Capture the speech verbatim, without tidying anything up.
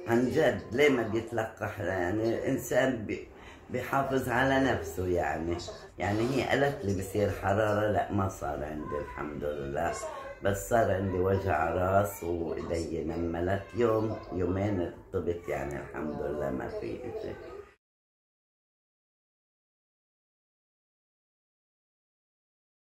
عن جد ليه ما بيتلقح؟ يعني الإنسان بي بيحافظ على نفسه يعني. يعني هي قالت لي بصير حرارة، لا ما صار عندي الحمد لله، بس صار عندي وجع راس وإيدي نملت، يوم يومين طبت يعني الحمد لله ما في إشي.